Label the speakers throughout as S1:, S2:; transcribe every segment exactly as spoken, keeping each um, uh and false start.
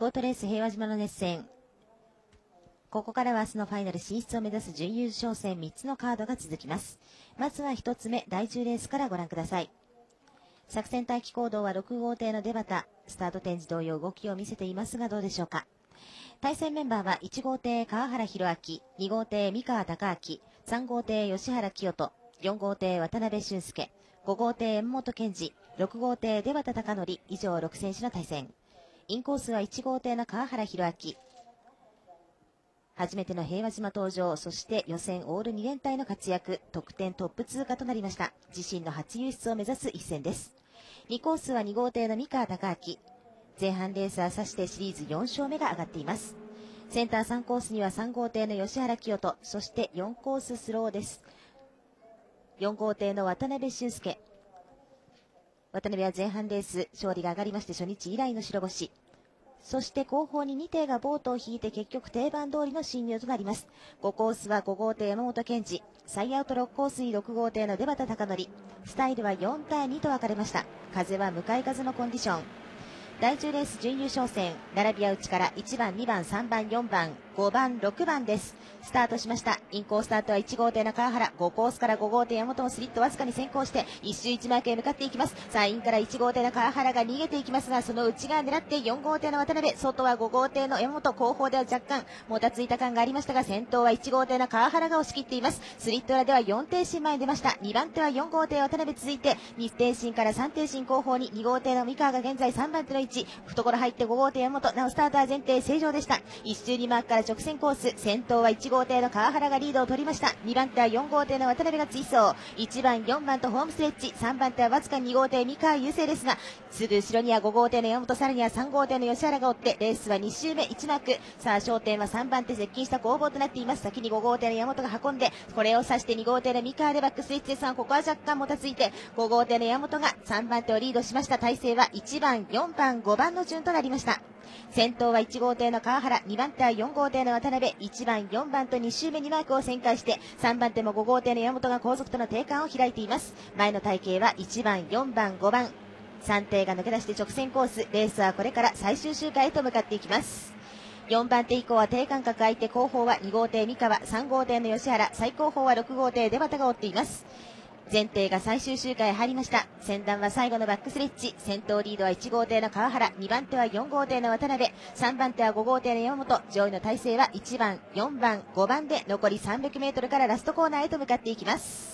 S1: ートレース平和島の熱戦。ここからは明日のファイナル進出を目指す準優勝戦みっつのカードが続きます。まずはひとつめ、だいじゅうレースからご覧ください。作戦待機行動はろく号艇の出端、スタート展示同様動きを見せていますがどうでしょうか。対戦メンバーはいち号艇川原弘明、に号艇三川貴明、さん号艇吉原清人、よん号艇渡辺俊介、ご号艇山本健二、ろく号艇出端貴則、以上ろく選手の対戦。インコースはいち号艇の川原弘明。初めての平和島登場、そして予選オールに連隊の活躍、得点トップ通過となりました。自身の初優出を目指す一戦です。にコースはに号艇の三川貴明。前半レースは指してシリーズよん勝目が上がっています。センターさんコースにはさん号艇の吉原清人、そしてよんコーススローです。よん号艇の渡辺俊介。渡辺は前半レース勝利が上がりまして初日以来の白星。そして後方にに艇がボートを引いて結局定番通りの進入となります。ごコースはご号艇山本健二、サイアウトろくコースにろく号艇の出端貴則。スタイルはよん対にと分かれました。風は向かい風のコンディション。だいじゅうレース準優勝戦、並びは内からいちばん、にばん、さんばん、よんばん、ごばん、ろくばんです。スタートしました。インコーススタートはいち号艇の川原、ごコースからご号艇山本もスリットわずかに先行して一周一マークへ向かっていきます。さあインからいち号艇の川原が逃げていきますが、その内側狙ってよん号艇の渡辺、外はご号艇の山本、後方では若干もたついた感がありましたが、先頭はいち号艇の川原が押し切っています。スリット裏ではよん艇進前に出ました。にばん手はよん号艇渡辺、続いてに艇進からさん艇進後方にに号艇の三河が現在さんばん手の位置、懐入ってご号艇山本、なおスタートは前提正常でした。一周にマークから直線コース、先頭はいち号艇の川原がリードを取りました。にばん手はよん号艇の渡辺が追走、いちばんよんばんとホームストレッチ、さんばん手はわずかに号艇三河優勢ですが、すぐ後ろにはご号艇の山本、さらにはさん号艇の吉原が追って、レースはに周目いちマーク。さあ焦点はさんばん手、接近した攻防となっています。先にご号艇の山本が運んで、これを指してに号艇の三河でバックスイッチですが、ここは若干もたついてご号艇の山本がさんばん手をリードしました。体勢はいちばん、よんばん、ごばんの順となりました。先頭はいち号艇の川原、にばん手はよん号艇の渡辺、いちばん、よんばんとに周目にマークを旋回して、さんばん手もご号艇の山本が後続との定間を開いています。前の体系はいちばん、よんばん、ごばん、さん艇が抜け出して直線コース、レースはこれから最終周回へと向かっていきます。よんばん手以降は低間隔相手、後方はに号艇三河、さん号艇の吉原、最後方はろく号艇出端が追っています。前艇が最終周回へ入りました。先団は最後のバックスレッチ、先頭リードはいち号艇の川原、にばん手はよん号艇の渡辺、さんばん手はご号艇の山本、上位の体勢はいちばん、よんばん、ごばんで残りさんびゃくメートルからラストコーナーへと向かっていきます。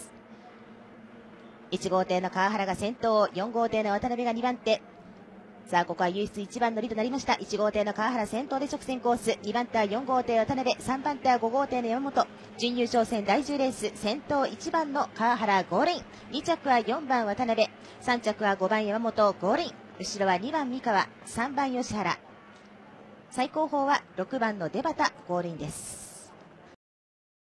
S1: いち号艇の川原が先頭、よん号艇の渡辺がにばん手。さあここは唯一いちばん乗りとなりました。いち号艇の川原先頭で直線コース、にばん手はよん号艇渡辺、さんばん手はご号艇の山本。準優勝戦だいじゅうレース、先頭いちばんの川原ゴールイン、に着はよんばん渡辺、さん着はごばん山本ゴールイン、後ろはにばん三河、さんばん吉原、最後方はろくばんの出端ゴールインです。